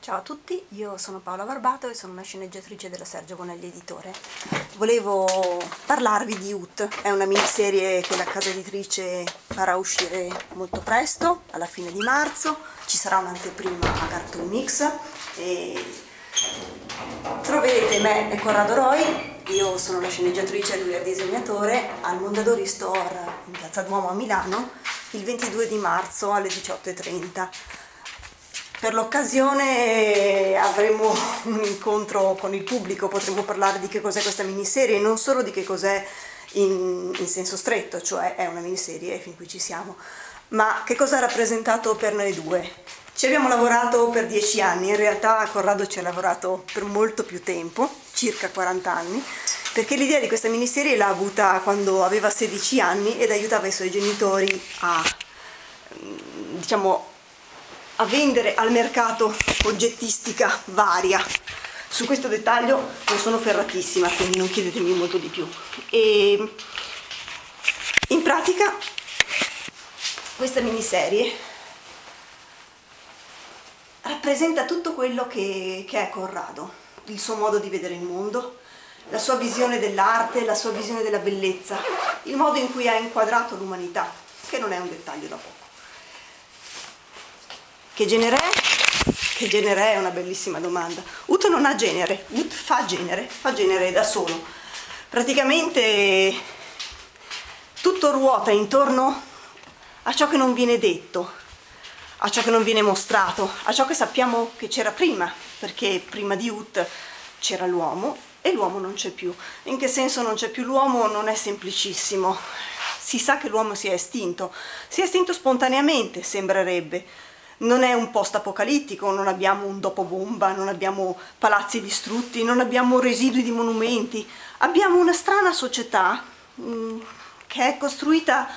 Ciao a tutti, io sono Paola Barbato e sono una sceneggiatrice della Sergio Bonelli Editore. Volevo parlarvi di Ut, è una miniserie che la casa editrice farà uscire molto presto, alla fine di marzo. Ci sarà un'anteprima a Cartoon Mix e troverete me e Corrado Roy. Io sono la sceneggiatrice e lui è il disegnatore al Mondadori Store in Piazza Duomo a Milano il 22 di marzo alle 18:30. Per l'occasione avremo un incontro con il pubblico, potremo parlare di che cos'è questa miniserie e non solo di che cos'è in senso stretto, cioè è una miniserie e fin qui ci siamo, ma che cosa ha rappresentato per noi due. Ci abbiamo lavorato per 10 anni, in realtà Corrado ci ha lavorato per molto più tempo, circa 40 anni, perché l'idea di questa miniserie l'ha avuta quando aveva 16 anni ed aiutava i suoi genitori a, a vendere al mercato oggettistica varia. Su questo dettaglio non sono ferratissima, quindi non chiedetemi molto di più. E in pratica questa miniserie rappresenta tutto quello che è Corrado, il suo modo di vedere il mondo, la sua visione dell'arte, la sua visione della bellezza, il modo in cui ha inquadrato l'umanità, che non è un dettaglio da poco. Che genere è? Che genere è una bellissima domanda. Ut non ha genere, Ut fa genere da solo. Praticamente tutto ruota intorno a ciò che non viene detto, a ciò che non viene mostrato, a ciò che sappiamo che c'era prima, perché prima di Ut c'era l'uomo e l'uomo non c'è più. In che senso non c'è più l'uomo? Non è semplicissimo. Si sa che l'uomo si è estinto spontaneamente, sembrerebbe. Non è un post-apocalittico, non abbiamo un dopo-bomba, non abbiamo palazzi distrutti, non abbiamo residui di monumenti. Abbiamo una strana società che è costruita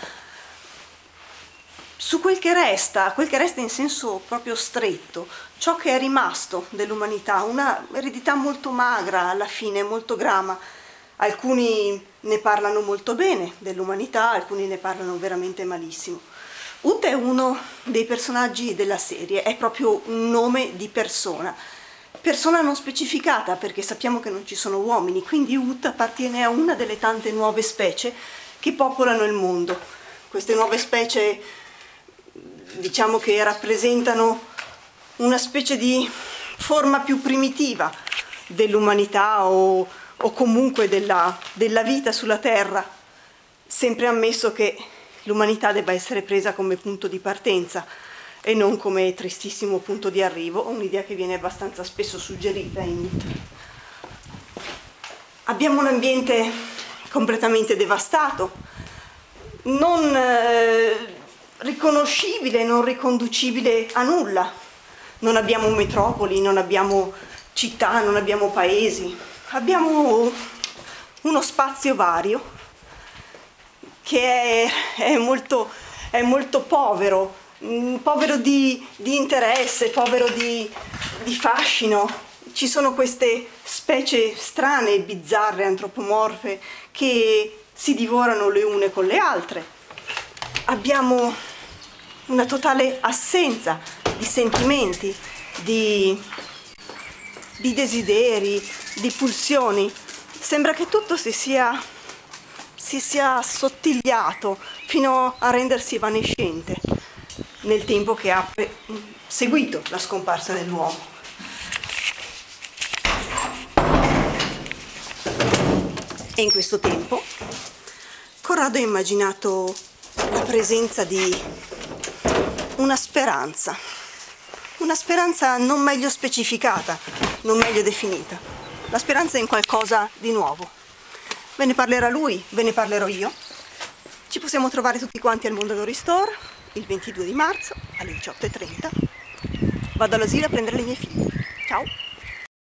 su quel che resta in senso proprio stretto, ciò che è rimasto dell'umanità, una eredità molto magra alla fine, molto grama. Alcuni ne parlano molto bene dell'umanità, alcuni ne parlano veramente malissimo. Ut è uno dei personaggi della serie, è proprio un nome di persona non specificata perché sappiamo che non ci sono uomini, quindi Ut appartiene a una delle tante nuove specie che popolano il mondo. Queste nuove specie diciamo che rappresentano una specie di forma più primitiva dell'umanità o comunque della vita sulla Terra, sempre ammesso che l'umanità debba essere presa come punto di partenza e non come tristissimo punto di arrivo, un'idea che viene abbastanza spesso suggerita in Ut. Abbiamo un ambiente completamente devastato, non riconoscibile, non riconducibile a nulla. Non abbiamo metropoli, non abbiamo città, non abbiamo paesi, abbiamo uno spazio vario che è molto povero di interesse, povero di fascino. Ci sono queste specie strane, bizzarre, antropomorfe che si divorano le une con le altre. Abbiamo una totale assenza di sentimenti, di desideri, di pulsioni. Sembra che tutto si sia assottigliato fino a rendersi evanescente nel tempo che ha seguito la scomparsa dell'uomo. E in questo tempo Corrado ha immaginato la presenza di una speranza non meglio specificata, non meglio definita. La speranza in qualcosa di nuovo. Ve ne parlerà lui, ve ne parlerò io. Ci possiamo trovare tutti quanti al Mondadori Store il 22 di marzo alle 18:30. Vado all'asilo a prendere le mie figlie. Ciao!